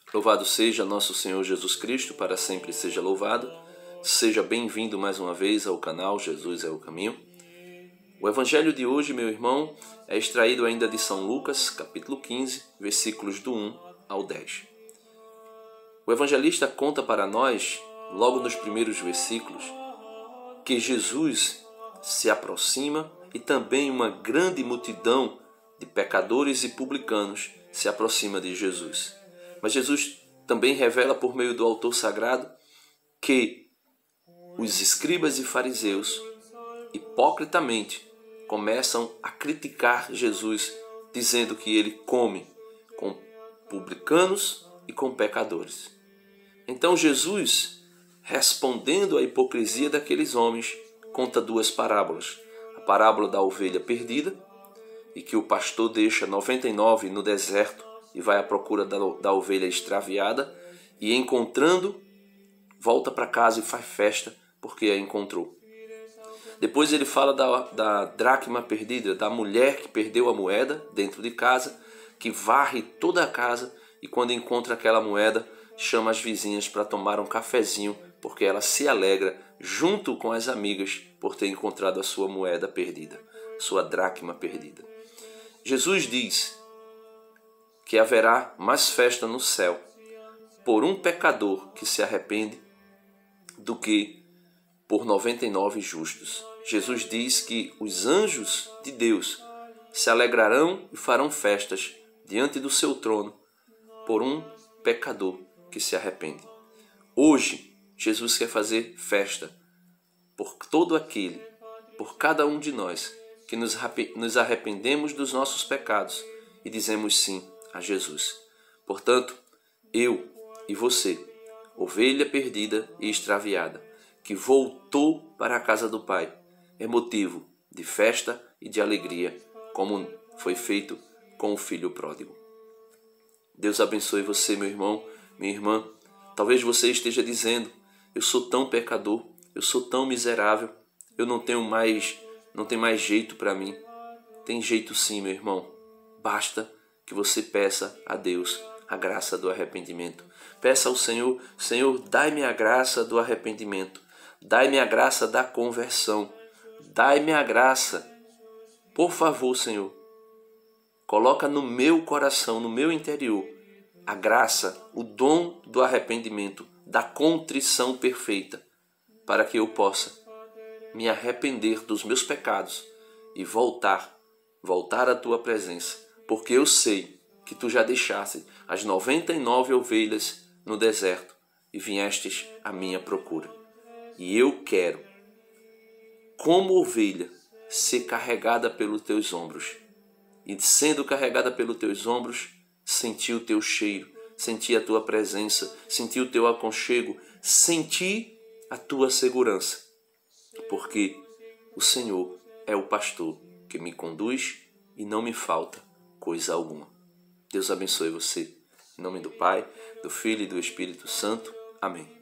Louvado seja nosso Senhor Jesus Cristo, para sempre seja louvado. Seja bem-vindo mais uma vez ao canal Jesus é o Caminho. O evangelho de hoje, meu irmão, é extraído ainda de São Lucas, capítulo 15, versículos do 1 ao 10. O evangelista conta para nós, logo nos primeiros versículos, que Jesus se aproxima e também uma grande multidão de pecadores e publicanos se aproxima de Jesus. Mas Jesus também revela por meio do autor sagrado que os escribas e fariseus hipocritamente começam a criticar Jesus, dizendo que ele come com publicanos e com pecadores. Então Jesus, respondendo à hipocrisia daqueles homens, conta duas parábolas. A parábola da ovelha perdida, e que o pastor deixa 99 no deserto e vai à procura da ovelha extraviada, e encontrando, volta para casa e faz festa porque a encontrou. Depois ele fala da dracma perdida, da mulher que perdeu a moeda dentro de casa, que varre toda a casa e quando encontra aquela moeda, chama as vizinhas para tomar um cafezinho, porque ela se alegra junto com as amigas por ter encontrado a sua moeda perdida, sua dracma perdida. Jesus diz que haverá mais festa no céu por um pecador que se arrepende do que por 99 justos. Jesus diz que os anjos de Deus se alegrarão e farão festas diante do seu trono por um pecador que se arrepende. Hoje, Jesus quer fazer festa por todo aquele, por cada um de nós, que nos arrependemos dos nossos pecados e dizemos sim a Jesus. Portanto, eu e você, ovelha perdida e extraviada, que voltou para a casa do Pai, é motivo de festa e de alegria, como foi feito com o filho pródigo. Deus abençoe você, meu irmão, minha irmã. Talvez você esteja dizendo: eu sou tão pecador, eu sou tão miserável, eu não tem mais jeito para mim. Tem jeito sim, meu irmão. Basta que você peça a Deus a graça do arrependimento. Peça ao Senhor: Senhor, dai-me a graça do arrependimento. Dai-me a graça da conversão. Dai-me a graça. Por favor, Senhor, coloca no meu coração, no meu interior, a graça, o dom do arrependimento, da contrição perfeita, para que eu possa me arrepender dos meus pecados e voltar à tua presença, porque eu sei que tu já deixaste as 99 ovelhas no deserto e viestes à minha procura. E eu quero, como ovelha, ser carregada pelos teus ombros. E sendo carregada pelos teus ombros, sentir o teu cheiro, sentir a tua presença, sentir o teu aconchego, sentir a tua segurança. Porque o Senhor é o pastor que me conduz e não me falta coisa alguma. Deus abençoe você. Em nome do Pai, do Filho e do Espírito Santo. Amém.